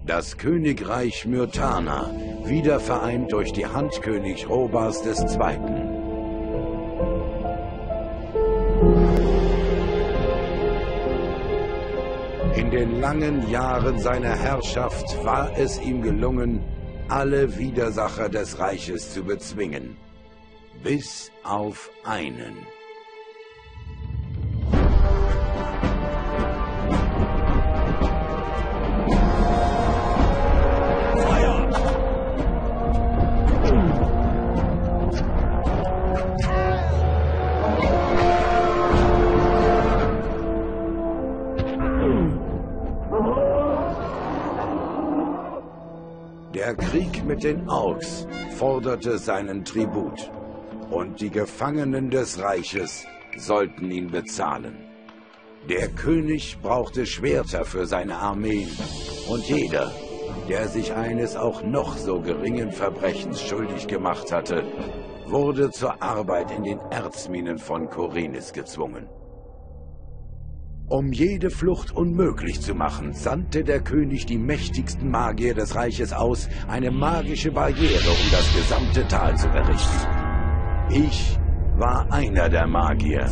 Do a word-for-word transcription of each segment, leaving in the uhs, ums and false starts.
Das Königreich Myrtana, wieder vereint durch die Hand König Robas des Zweiten. In den langen Jahren seiner Herrschaft war es ihm gelungen, alle Widersacher des Reiches zu bezwingen. Bis auf einen. Der Krieg mit den Orks forderte seinen Tribut, und die Gefangenen des Reiches sollten ihn bezahlen. Der König brauchte Schwerter für seine Armeen, und jeder, der sich eines auch noch so geringen Verbrechens schuldig gemacht hatte, wurde zur Arbeit in den Erzminen von Khorinis gezwungen. Um jede Flucht unmöglich zu machen, sandte der König die mächtigsten Magier des Reiches aus, eine magische Barriere um das gesamte Tal zu errichten. Ich war einer der Magier.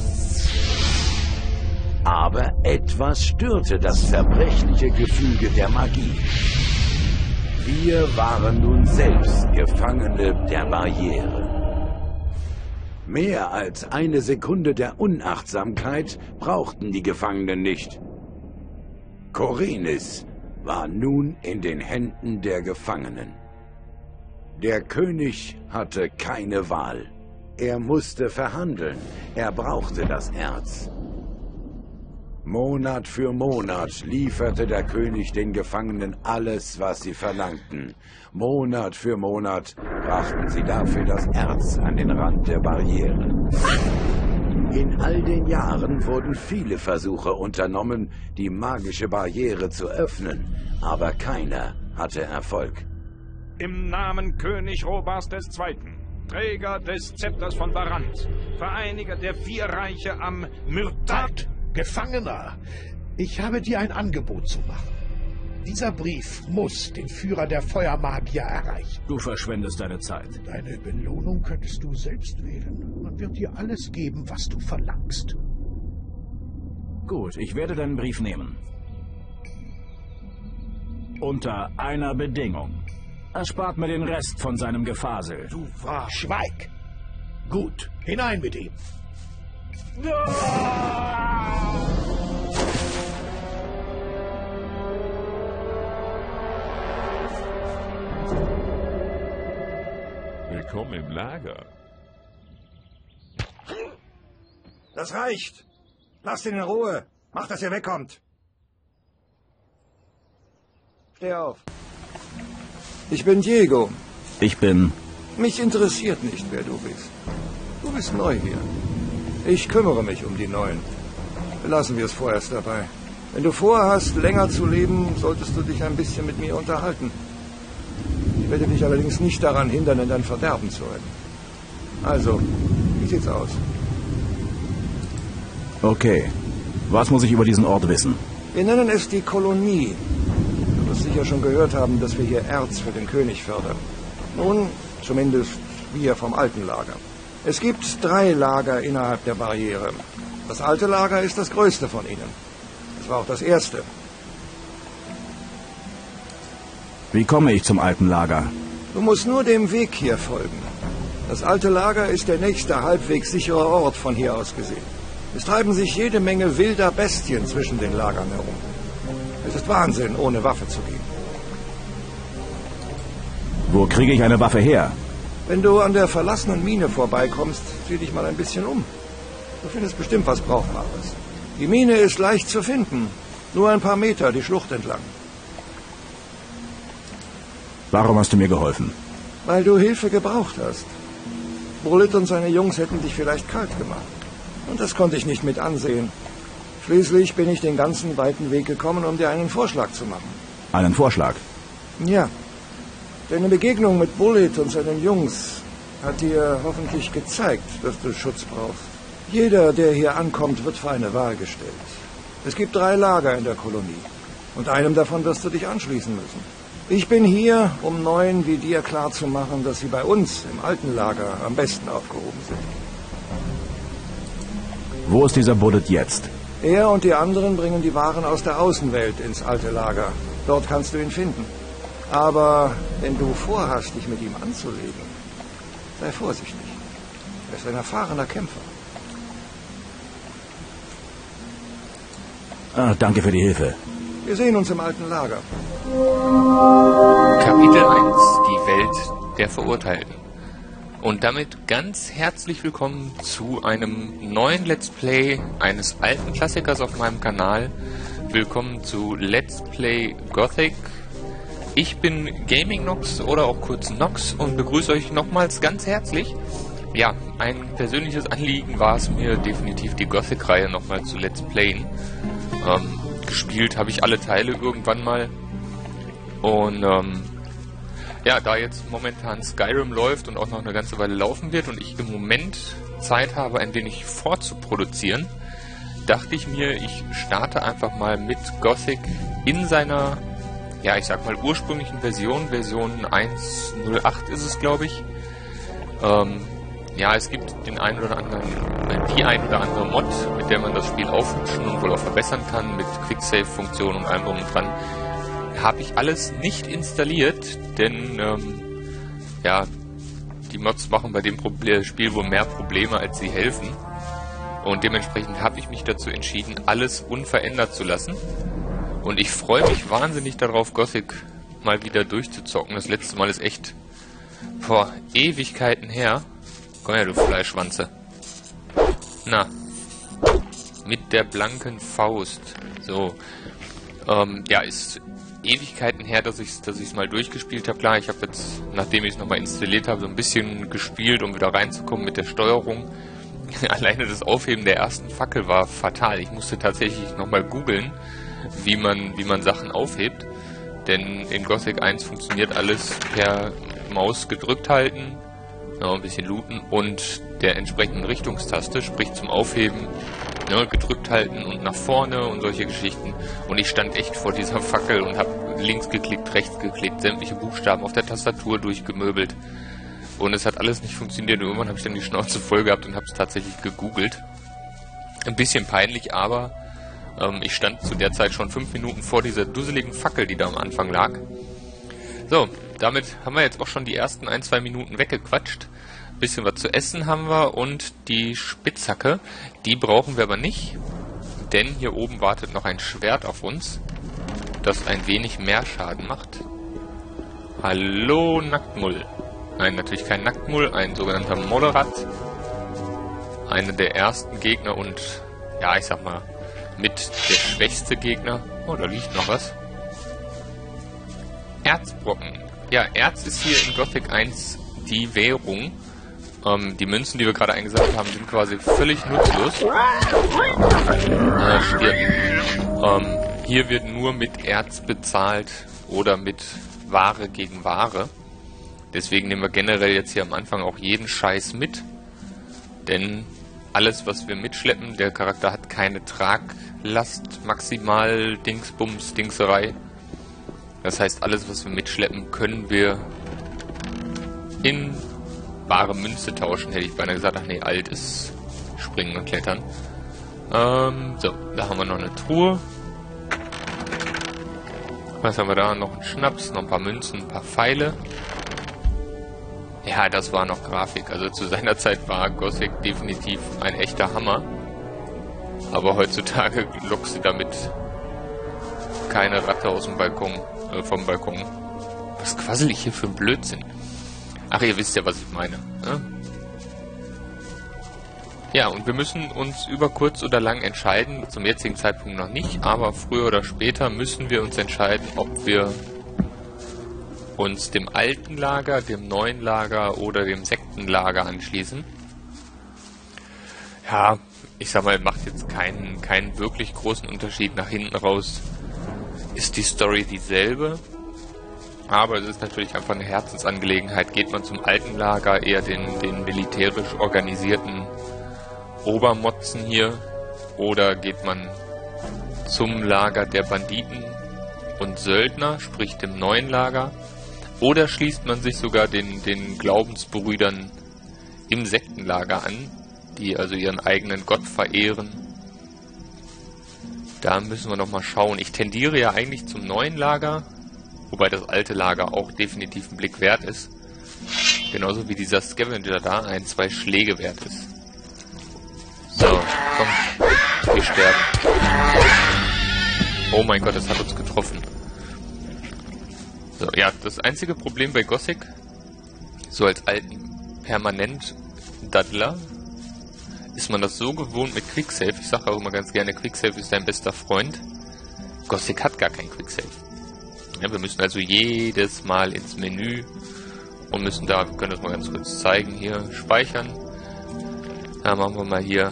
Aber etwas störte das zerbrechliche Gefüge der Magie. Wir waren nun selbst Gefangene der Barriere. Mehr als eine Sekunde der Unachtsamkeit brauchten die Gefangenen nicht. Khorinis war nun in den Händen der Gefangenen. Der König hatte keine Wahl. Er musste verhandeln. Er brauchte das Erz. Monat für Monat lieferte der König den Gefangenen alles, was sie verlangten. Monat für Monat brachten sie dafür das Erz an den Rand der Barriere. In all den Jahren wurden viele Versuche unternommen, die magische Barriere zu öffnen, aber keiner hatte Erfolg. Im Namen König Robas des Zweiten, Träger des Zepters von Barant, Vereiniger der vier Reiche am Myrtana... Gefangener, ich habe dir ein Angebot zu machen. Dieser Brief muss den Führer der Feuermagier erreichen. Du verschwendest deine Zeit. Deine Belohnung könntest du selbst wählen. Man wird dir alles geben, was du verlangst. Gut, ich werde deinen Brief nehmen. Unter einer Bedingung. Erspart mir den Rest von seinem Gefasel. Du wahr. Schweig! Gut, hinein mit ihm. Willkommen im Lager. Das reicht. Lasst ihn in Ruhe. Macht, dass ihr wegkommt. Steh auf. Ich bin Diego. Ich bin... Mich interessiert nicht, wer du bist. Du bist neu hier. Ich kümmere mich um die Neuen. Belassen wir es vorerst dabei. Wenn du vorhast, länger zu leben, solltest du dich ein bisschen mit mir unterhalten. Ich werde dich allerdings nicht daran hindern, in dein Verderben zu rennen. Also, wie sieht's aus? Okay. Was muss ich über diesen Ort wissen? Wir nennen es die Kolonie. Du wirst sicher schon gehört haben, dass wir hier Erz für den König fördern. Nun, zumindest wir vom alten Lager. Es gibt drei Lager innerhalb der Barriere. Das alte Lager ist das größte von ihnen. Es war auch das erste. Wie komme ich zum alten Lager? Du musst nur dem Weg hier folgen. Das alte Lager ist der nächste halbwegs sichere Ort von hier aus gesehen. Es treiben sich jede Menge wilder Bestien zwischen den Lagern herum. Es ist Wahnsinn, ohne Waffe zu gehen. Wo kriege ich eine Waffe her? Wenn du an der verlassenen Mine vorbeikommst, sieh dich mal ein bisschen um. Du findest bestimmt was Brauchbares. Die Mine ist leicht zu finden. Nur ein paar Meter die Schlucht entlang. Warum hast du mir geholfen? Weil du Hilfe gebraucht hast. Bullet und seine Jungs hätten dich vielleicht kalt gemacht. Und das konnte ich nicht mit ansehen. Schließlich bin ich den ganzen weiten Weg gekommen, um dir einen Vorschlag zu machen. Einen Vorschlag? Ja. Deine Begegnung mit Bullet und seinen Jungs hat dir hoffentlich gezeigt, dass du Schutz brauchst. Jeder, der hier ankommt, wird vor eine Wahl gestellt. Es gibt drei Lager in der Kolonie. Und einem davon wirst du dich anschließen müssen. Ich bin hier, um Neuen wie dir klarzumachen, dass sie bei uns im alten Lager am besten aufgehoben sind. Wo ist dieser Bullet jetzt? Er und die anderen bringen die Waren aus der Außenwelt ins alte Lager. Dort kannst du ihn finden. Aber wenn du vorhast, dich mit ihm anzulegen, sei vorsichtig. Er ist ein erfahrener Kämpfer. Ah, danke für die Hilfe. Wir sehen uns im alten Lager. Kapitel eins. Die Welt der Verurteilten. Und damit ganz herzlich willkommen zu einem neuen Let's Play eines alten Klassikers auf meinem Kanal. Willkommen zu Let's Play Gothic. Ich bin Gaming Nox oder auch kurz Nox und begrüße euch nochmals ganz herzlich. Ja, ein persönliches Anliegen war es mir definitiv, die Gothic-Reihe nochmal zu Let's Playen. Ähm, gespielt habe ich alle Teile irgendwann mal. Und ähm, ja, da jetzt momentan Skyrim läuft und auch noch eine ganze Weile laufen wird und ich im Moment Zeit habe, ein wenig vorzuproduzieren, dachte ich mir, ich starte einfach mal mit Gothic in seiner, ja, ich sag mal ursprünglichen Version, Version eins Punkt null acht ist es, glaube ich. Ähm, ja, es gibt den einen oder anderen, die ein oder andere Mod, mit der man das Spiel aufhübschen und wohl auch verbessern kann, mit Quicksave-Funktionen und allem drum und dran. Habe ich alles nicht installiert, denn ähm, ja, die Mods machen bei dem Proble- Spiel wohl mehr Probleme, als sie helfen. Und dementsprechend habe ich mich dazu entschieden, alles unverändert zu lassen. Und ich freue mich wahnsinnig darauf, Gothic mal wieder durchzuzocken. Das letzte Mal ist echt vor Ewigkeiten her. Komm her, du Fleischschwanze. Na, mit der blanken Faust. So, ähm, ja, ist Ewigkeiten her, dass ich es dass ich's mal durchgespielt habe. Klar, ich habe jetzt, nachdem ich es nochmal installiert habe, so ein bisschen gespielt, um wieder reinzukommen mit der Steuerung. Alleine das Aufheben der ersten Fackel war fatal. Ich musste tatsächlich nochmal googeln, wie man, wie man Sachen aufhebt. Denn in Gothic eins funktioniert alles per Maus gedrückt halten, ja, ein bisschen looten und der entsprechenden Richtungstaste, sprich zum Aufheben, ne, gedrückt halten und nach vorne und solche Geschichten. Und ich stand echt vor dieser Fackel und habe links geklickt, rechts geklickt, sämtliche Buchstaben auf der Tastatur durchgemöbelt. Und es hat alles nicht funktioniert. Und irgendwann habe ich dann die Schnauze voll gehabt und habe es tatsächlich gegoogelt. Ein bisschen peinlich, aber ähm, ich stand zu der Zeit schon fünf Minuten vor dieser dusseligen Fackel, die da am Anfang lag. So, damit haben wir jetzt auch schon die ersten ein, zwei Minuten weggequatscht. Ein bisschen was zu essen haben wir und die Spitzhacke, die brauchen wir aber nicht, denn hier oben wartet noch ein Schwert auf uns, das ein wenig mehr Schaden macht. Hallo Nacktmull. Nein, natürlich kein Nacktmull, ein sogenannter Mollerat. Einer der ersten Gegner und, ja, ich sag mal, mit der schwächste Gegner. Oh, da liegt noch was. Erzbrocken. Ja, Erz ist hier in Gothic eins die Währung. Ähm, die Münzen, die wir gerade eingesammelt haben, sind quasi völlig nutzlos. Äh, stirbt. Ähm, hier wird nur mit Erz bezahlt oder mit Ware gegen Ware. Deswegen nehmen wir generell jetzt hier am Anfang auch jeden Scheiß mit. Denn alles, was wir mitschleppen, der Charakter hat keine Traglast, maximal Dingsbums, Dingserei. Das heißt, alles, was wir mitschleppen, können wir in bare Münze tauschen. Hätte ich beinahe gesagt, ach nee, alt ist Springen und Klettern. Ähm, so, da haben wir noch eine Truhe. Was haben wir da? Noch einen Schnaps, noch ein paar Münzen, ein paar Pfeile. Ja, das war noch Grafik. Also zu seiner Zeit war Gothic definitiv ein echter Hammer. Aber heutzutage lockst du damit keine Ratte aus dem Balkon, äh, vom Balkon. Was quassel ich hier für ein Blödsinn? Ach, ihr wisst ja, was ich meine. Ne? Ja, und wir müssen uns über kurz oder lang entscheiden. Zum jetzigen Zeitpunkt noch nicht, aber früher oder später müssen wir uns entscheiden, ob wir uns dem alten Lager, dem neuen Lager oder dem Sektenlager anschließen. Ja, ich sag mal, macht jetzt keinen, keinen wirklich großen Unterschied nach hinten raus. Ist die Story dieselbe, aber es ist natürlich einfach eine Herzensangelegenheit. Geht man zum alten Lager, eher den, den militärisch organisierten Obermotzen hier, oder geht man zum Lager der Banditen, und Söldner, sprich dem neuen Lager, oder schließt man sich sogar den, den Glaubensbrüdern im Sektenlager an, die also ihren eigenen Gott verehren. Da müssen wir noch mal schauen. Ich tendiere ja eigentlich zum neuen Lager, wobei das alte Lager auch definitiv einen Blick wert ist. Genauso wie dieser Scavenger da ein, zwei Schläge wert ist. So, komm, wir sterben. Oh mein Gott, das hat uns getroffen. So, ja, das einzige Problem bei Gothic, so als alten Permanent-Daddler, ist man das so gewohnt mit Quicksave. Ich sage auch immer ganz gerne, Quicksave ist dein bester Freund. Gothic hat gar kein Quicksave. Ja, wir müssen also jedes Mal ins Menü und müssen da, wir können das mal ganz kurz zeigen, hier speichern. Da machen wir mal hier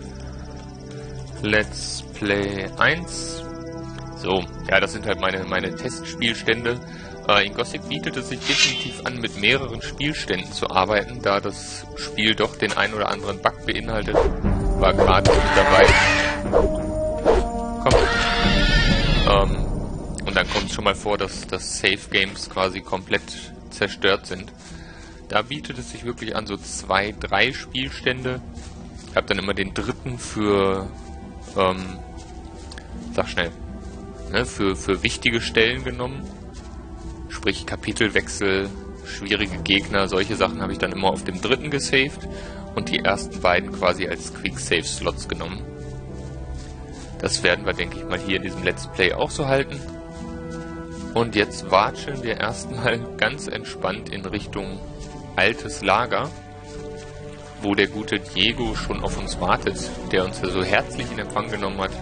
Let's Play eins. So, ja, das sind halt meine, meine Testspielstände. Äh, in Gothic bietet es sich definitiv an, mit mehreren Spielständen zu arbeiten, da das Spiel doch den ein oder anderen Bug beinhaltet. War gerade mit dabei. Komm. Ähm, und dann kommt es schon mal vor, dass, dass Save Games quasi komplett zerstört sind. Da bietet es sich wirklich an, so zwei, drei Spielstände. Ich habe dann immer den dritten für, ähm, sag schnell, ne, für, für wichtige Stellen genommen. Sprich Kapitelwechsel, schwierige Gegner, solche Sachen habe ich dann immer auf dem dritten gesaved und die ersten beiden quasi als Quick-Save-Slots genommen. Das werden wir, denke ich mal, hier in diesem Let's Play auch so halten. Und jetzt watscheln wir erstmal ganz entspannt in Richtung altes Lager, wo der gute Diego schon auf uns wartet, der uns ja so herzlich in Empfang genommen hat.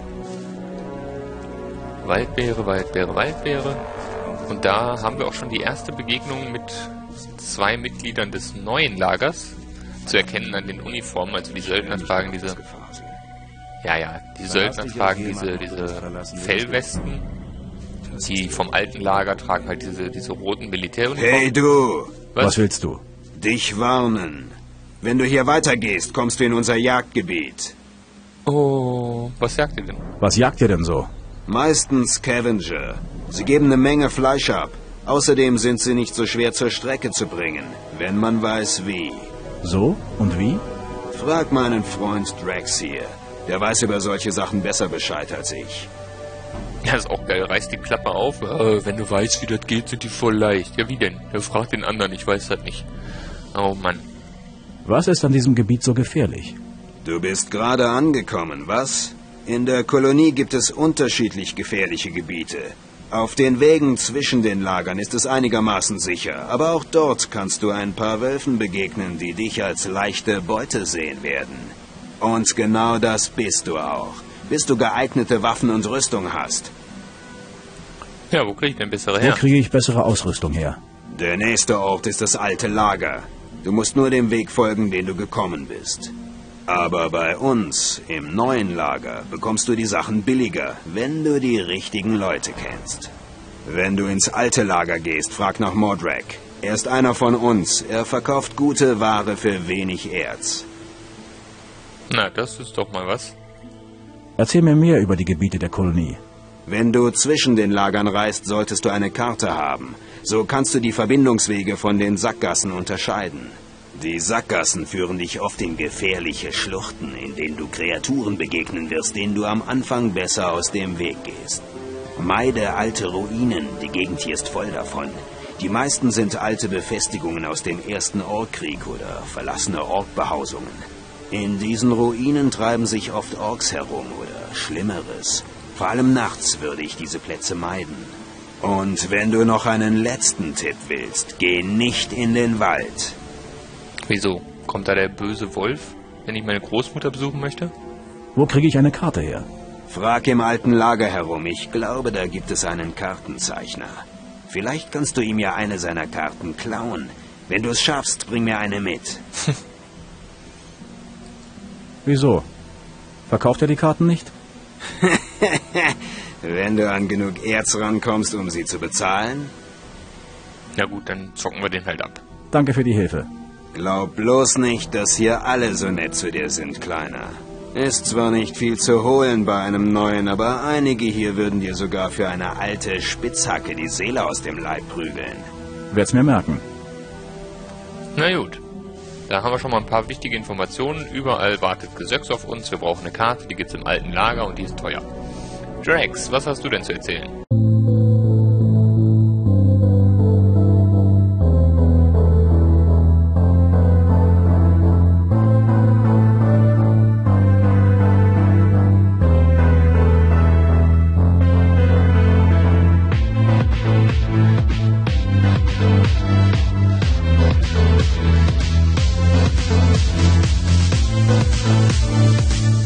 Waldbeere, Waldbeere, Waldbeere. Und da haben wir auch schon die erste Begegnung mit zwei Mitgliedern des neuen Lagers, zu erkennen an den Uniformen. Also die Söldner tragen diese, ja ja, die Söldner tragen diese, diese Fellwesten. Die vom alten Lager tragen halt diese, diese roten Militäruniformen. Hey du! Was? Was willst du? Dich warnen. Wenn du hier weitergehst, kommst du in unser Jagdgebiet. Oh, was jagt ihr denn? Was jagt ihr denn so? Meistens Scavenger. Sie geben eine Menge Fleisch ab. Außerdem sind sie nicht so schwer zur Strecke zu bringen, wenn man weiß wie. So? Und wie? Frag meinen Freund Drax hier. Der weiß über solche Sachen besser Bescheid als ich. Ja, ist auch geil. Reiß die Klappe auf. Äh, wenn du weißt, wie das geht, sind die voll leicht. Ja, wie denn? Der fragt den anderen. Ich weiß das nicht. Oh Mann. Was ist an diesem Gebiet so gefährlich? Du bist gerade angekommen, was? In der Kolonie gibt es unterschiedlich gefährliche Gebiete. Auf den Wegen zwischen den Lagern ist es einigermaßen sicher, aber auch dort kannst du ein paar Wölfen begegnen, die dich als leichte Beute sehen werden. Und genau das bist du auch, bis du geeignete Waffen und Rüstung hast. Ja, wo kriege ich denn bessere her? Wo kriege ich bessere Ausrüstung her? Der nächste Ort ist das alte Lager. Du musst nur dem Weg folgen, den du gekommen bist. Aber bei uns, im neuen Lager, bekommst du die Sachen billiger, wenn du die richtigen Leute kennst. Wenn du ins alte Lager gehst, frag nach Mordrak. Er ist einer von uns. Er verkauft gute Ware für wenig Erz. Na, das ist doch mal was. Erzähl mir mehr über die Gebiete der Kolonie. Wenn du zwischen den Lagern reist, solltest du eine Karte haben. So kannst du die Verbindungswege von den Sackgassen unterscheiden. Die Sackgassen führen dich oft in gefährliche Schluchten, in denen du Kreaturen begegnen wirst, denen du am Anfang besser aus dem Weg gehst. Meide alte Ruinen, die Gegend hier ist voll davon. Die meisten sind alte Befestigungen aus dem ersten Orkkrieg oder verlassene Orkbehausungen. In diesen Ruinen treiben sich oft Orks herum oder Schlimmeres. Vor allem nachts würde ich diese Plätze meiden. Und wenn du noch einen letzten Tipp willst, geh nicht in den Wald. Wieso? Kommt da der böse Wolf, wenn ich meine Großmutter besuchen möchte? Wo kriege ich eine Karte her? Frag im alten Lager herum. Ich glaube, da gibt es einen Kartenzeichner. Vielleicht kannst du ihm ja eine seiner Karten klauen. Wenn du es schaffst, bring mir eine mit. Wieso? Verkauft er die Karten nicht? Wenn du an genug Erz rankommst, um sie zu bezahlen? Na gut, dann zocken wir den halt ab. Danke für die Hilfe. Glaub bloß nicht, dass hier alle so nett zu dir sind, Kleiner. Ist zwar nicht viel zu holen bei einem neuen, aber einige hier würden dir sogar für eine alte Spitzhacke die Seele aus dem Leib prügeln. Werd's mir merken. Na gut. Da haben wir schon mal ein paar wichtige Informationen. Überall wartet Gesöcks auf uns. Wir brauchen eine Karte, die gibt's im alten Lager und die ist teuer. Drax, was hast du denn zu erzählen? We'll be right back.